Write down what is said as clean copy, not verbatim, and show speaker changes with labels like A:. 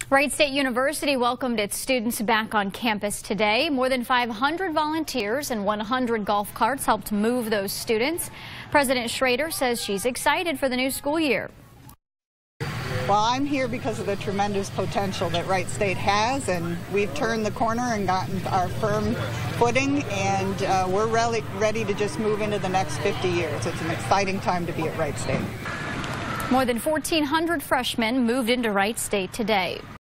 A: Wright State University welcomed its students back on campus today. More than 500 volunteers and 100 golf carts helped move those students. President Schrader says she's excited for the new school year.
B: Well, I'm here because of the tremendous potential that Wright State has, and we've turned the corner and gotten our firm footing, and we're really ready to just move into the next 50 years. It's an exciting time to be at Wright State.
A: More than 1,400 freshmen moved into Wright State today.